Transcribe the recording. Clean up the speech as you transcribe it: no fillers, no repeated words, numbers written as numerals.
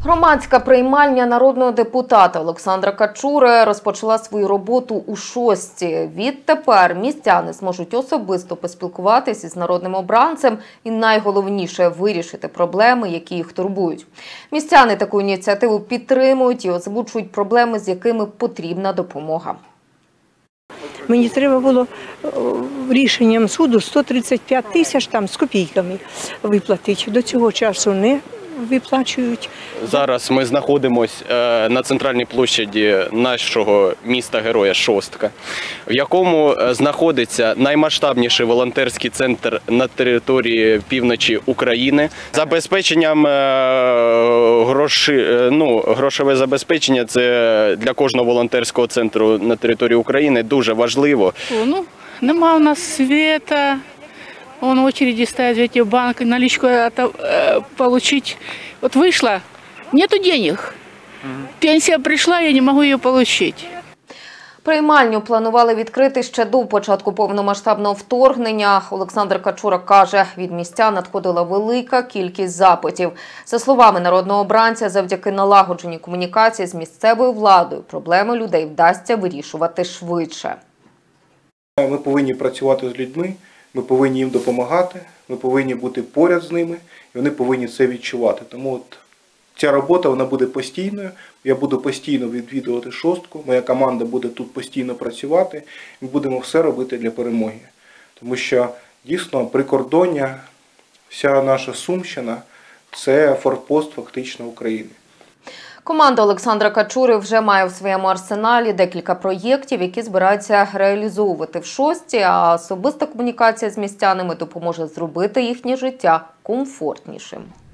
Громадська приймальня народного депутата Олександра Качури розпочала свою роботу у Шостці. Відтепер містяни зможуть особисто поспілкуватися із народним обранцем і найголовніше – вирішити проблеми, які їх турбують. Містяни таку ініціативу підтримують і озвучують проблеми, з якими потрібна допомога. Мені треба було рішенням суду 135 тисяч там з копійками виплатити. До цього часу не виплачують. Зараз ми знаходимося на центральній площаді нашого міста-героя Шостка, в якому знаходиться наймасштабніший волонтерський центр на території півночі України. Забезпеченням грошове забезпечення – це для кожного волонтерського центру на території України дуже важливо. Нема у нас света. Он в очереди стоять в эти банки, наличку получить. Вот вышла, нету денег. Пенсия пришла, я не могу ее получить. Приймальню планували відкрити ще до початку повномасштабного вторгнення. Олександр Качура каже, від містян надходила велика кількість запитів. За словами народного обранця, завдяки налагодженій комунікації з місцевою владою проблеми людей вдасться вирішувати швидше. Ми повинні працювати з людьми. Ми повинні їм допомагати, ми повинні бути поряд з ними, і вони повинні це відчувати. Тому ця робота вона буде постійною, я буду постійно відвідувати Шостку, моя команда буде тут постійно працювати, ми будемо все робити для перемоги. Тому що дійсно прикордоння, вся наша Сумщина – це форпост фактично України. Команда Олександра Качури вже має в своєму арсеналі декілька проєктів, які збираються реалізовувати в Шостці, а особиста комунікація з містянами допоможе зробити їхнє життя комфортнішим.